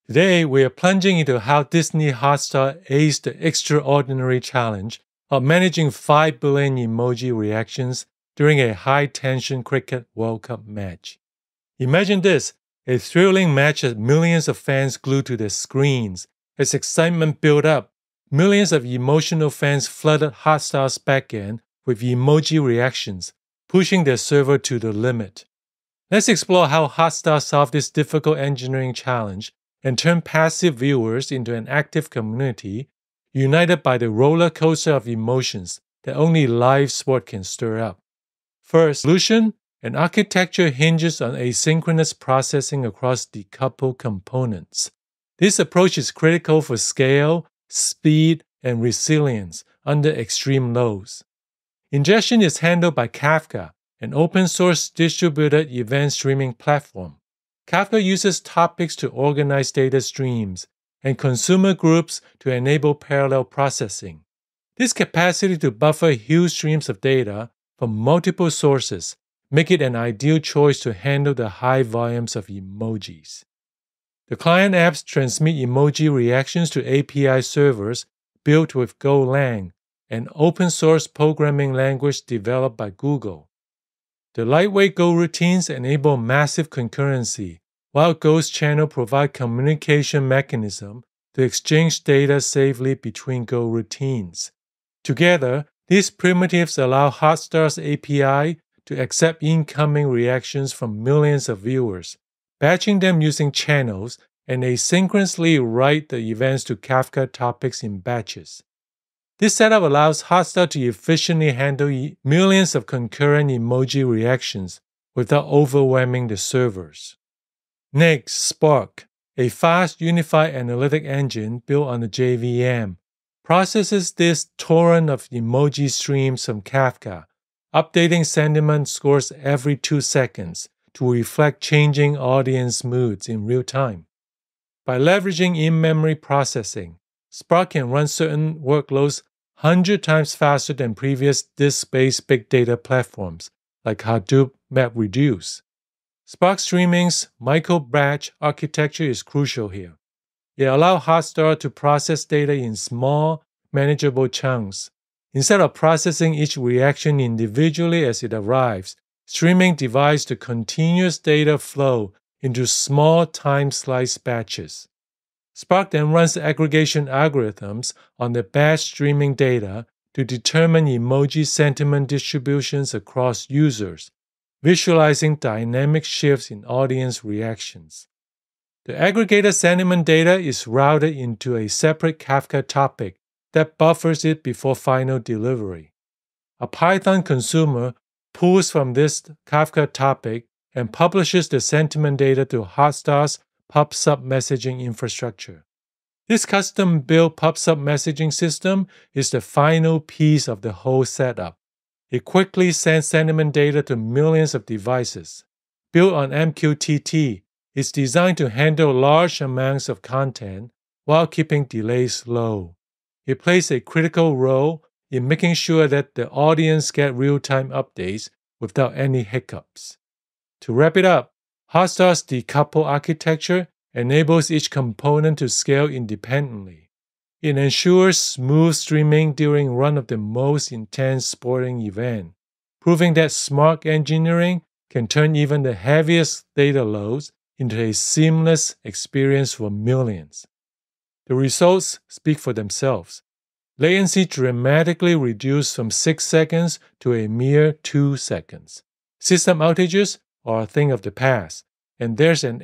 Today, we are plunging into how Disney Hotstar aced the extraordinary challenge of managing 5 billion emoji reactions during a high-tension cricket World Cup match. Imagine this, a thrilling match as millions of fans glued to their screens. As excitement built up, millions of emotional fans flooded Hotstar's backend with emoji reactions, pushing their server to the limit. Let's explore how Hotstar solved this difficult engineering challenge and turned passive viewers into an active community, united by the roller coaster of emotions that only live sport can stir up. First, solution. An architecture hinges on asynchronous processing across decoupled components. This approach is critical for scale, speed, and resilience under extreme loads. Ingestion is handled by Kafka, an open-source distributed event streaming platform. Kafka uses topics to organize data streams and consumer groups to enable parallel processing. This capacity to buffer huge streams of data from multiple sources make it an ideal choice to handle the high volumes of emojis. The client apps transmit emoji reactions to API servers built with Golang, an open-source programming language developed by Google. The lightweight Go routines enable massive concurrency, while Go's channel provide communication mechanism to exchange data safely between Go routines. Together, these primitives allow Hotstar's API to accept incoming reactions from millions of viewers, batching them using channels, and asynchronously write the events to Kafka topics in batches. This setup allows Hotstar to efficiently handle millions of concurrent emoji reactions without overwhelming the servers. Next, Spark, a fast, unified analytic engine built on the JVM, processes this torrent of emoji streams from Kafka, updating sentiment scores every 2 seconds to reflect changing audience moods in real time. By leveraging in-memory processing, Spark can run certain workloads 100 times faster than previous disk-based big data platforms like Hadoop MapReduce. Spark Streaming's micro-batch architecture is crucial here. It allows Hotstar to process data in small, manageable chunks. Instead of processing each reaction individually as it arrives, streaming divides the continuous data flow into small time-sliced batches. Spark then runs aggregation algorithms on the batch streaming data to determine emoji sentiment distributions across users, visualizing dynamic shifts in audience reactions. The aggregated sentiment data is routed into a separate Kafka topic that buffers it before final delivery. A Python consumer pulls from this Kafka topic and publishes the sentiment data to Hotstar's PubSub messaging infrastructure. This custom-built PubSub messaging system is the final piece of the whole setup. It quickly sends sentiment data to millions of devices. Built on MQTT, it's designed to handle large amounts of content while keeping delays low. It plays a critical role in making sure that the audience get real-time updates without any hiccups. To wrap it up, Hotstar's decoupled architecture enables each component to scale independently. It ensures smooth streaming during one of the most intense sporting events, proving that smart engineering can turn even the heaviest data loads into a seamless experience for millions. The results speak for themselves. Latency dramatically reduced from 6 seconds to a mere 2 seconds. System outages are a thing of the past, and there's an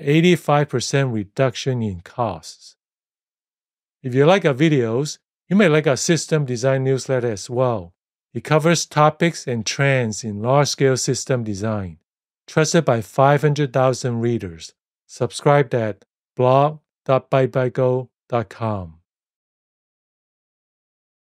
85% reduction in costs. If you like our videos, you may like our system design newsletter as well. It covers topics and trends in large-scale system design, trusted by 500,000 readers. Subscribe at blog.bytebygO.com.